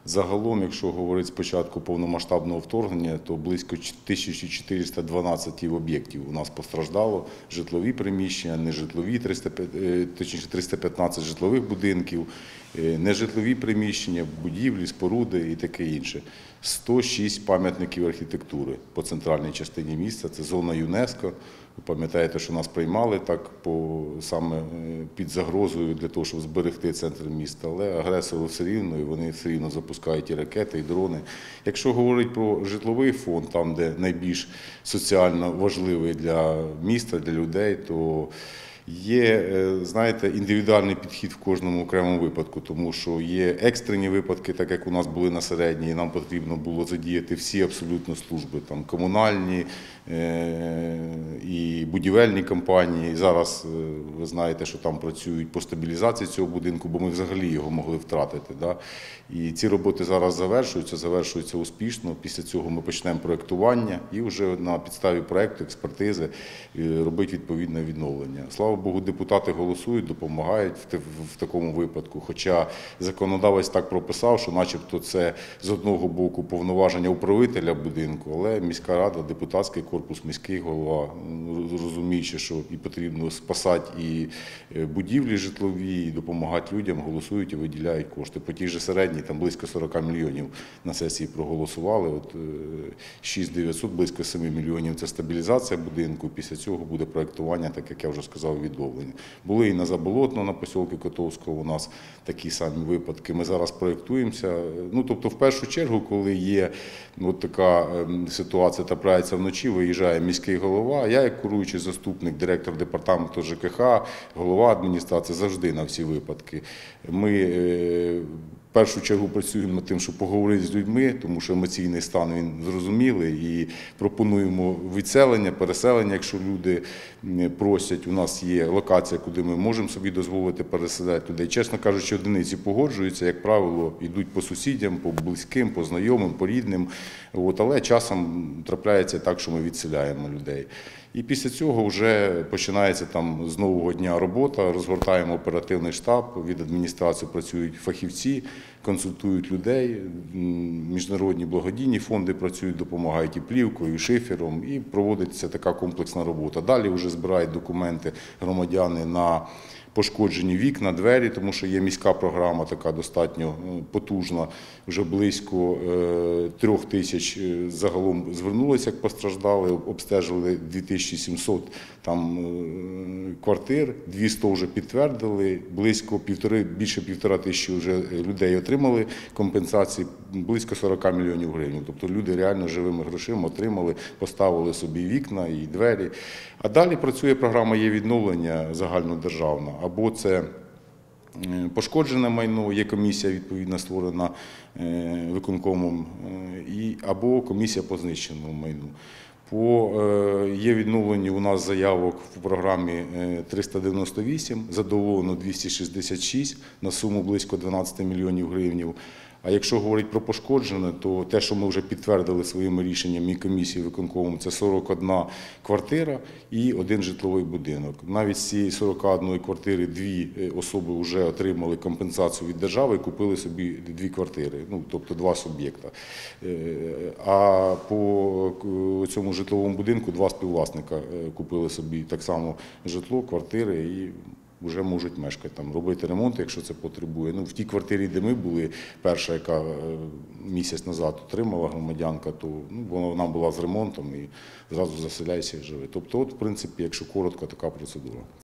Загалом, якщо говорити з початку повномасштабного вторгнення, то близько 1412 об'єктів у нас постраждало, житлові приміщення, нежитлові, точніше 315 житлових будинків, нежитлові приміщення, будівлі, споруди і таке інше. 106 пам'ятників архітектури по центральній частині міста, це зона ЮНЕСКО. Ви пам'ятаєте, що нас приймали так саме під загрозою для того, щоб зберегти центр міста, але агресору все рівно, і вони все рівно запускають і ракети, і дрони. Якщо говорити про житловий фонд, там, де найбільш соціально важливий для міста, для людей, то є, знаєте, індивідуальний підхід в кожному окремому випадку, тому що є екстрені випадки, так як у нас були на середній, і нам потрібно було задіяти всі абсолютно служби, там комунальні і будівельні компанії. Зараз ви знаєте, що там працюють по стабілізації цього будинку, бо ми взагалі його могли втратити. Да? І ці роботи зараз завершуються успішно. Після цього ми почнемо проєктування і вже на підставі проєкту, експертизи робити відповідне відновлення. Слава Богу, депутати голосують, допомагають в такому випадку, хоча законодавець так прописав, що начебто це з одного боку повноваження управителя будинку, але міська рада, депутатський корпус, міський голова, розуміючи, що і потрібно спасати і будівлі житлові, і допомагати людям, голосують і виділяють кошти. По тій же середній, там близько 40 мільйонів на сесії проголосували, от 6900, близько 7 мільйонів – це стабілізація будинку, після цього буде проєктування, так як я вже сказав, відновлення. Були і на Заболотно, на посілку Котовського у нас такі самі випадки. Ми зараз проєктуємося. Ну, тобто, в першу чергу, коли є от така ситуація, трапляється вночі, виїжджає міський голова, я як керуючий заступник, директор департаменту ЖКХ, голова адміністрації завжди на всі випадки. Ми в першу чергу працюємо над тим, щоб поговорити з людьми, тому що емоційний стан він зрозумілий, і пропонуємо відселення, переселення, якщо люди просять. У нас є локація, куди ми можемо собі дозволити переселяти людей. Чесно кажучи, одиниці погоджуються, як правило, йдуть по сусідям, по близьким, по знайомим, по рідним. Але часом трапляється так, що ми відселяємо людей. І після цього вже починається там з нового дня робота, розгортаємо оперативний штаб, від адміністрації працюють фахівці, консультують людей, міжнародні благодійні фонди працюють, допомагають і плівкою, і шифером, і проводиться така комплексна робота. Далі вже збирають документи громадяни на пошкоджені вікна, двері, тому що є міська програма така достатньо потужна, вже близько 3000 загалом звернулися, як постраждали, обстежили 2700 там квартир, 200 вже підтвердили, більше 1500 вже людей отримали компенсації, близько 40 мільйонів гривень. Тобто люди реально живими грошима отримали, поставили собі вікна і двері. А далі працює програма «Є відновлення» загальнодержавна. Або це пошкоджене майно, є комісія відповідно створена виконкомом, або комісія по знищеному майну. По «Є відновленню» у нас заявок в програмі 398, задоволено 266 на суму близько 12 мільйонів гривень. А якщо говорити про пошкоджене, то те, що ми вже підтвердили своїми рішеннями і комісії виконкому, це 41 квартира і 1 житловий будинок. Навіть з цієї 41 квартири 2 особи вже отримали компенсацію від держави і купили собі 2 квартири, тобто 2 суб'єкта. А по цьому житловому будинку 2 співвласника купили собі так само житло, квартири і вже можуть мешкати, там, робити ремонт, якщо це потребує. В тій квартирі, де ми були, перша, яка місяць назад отримала громадянка, то вона була з ремонтом і зразу заселяйся і живи. Тобто, в принципі, якщо коротко, така процедура.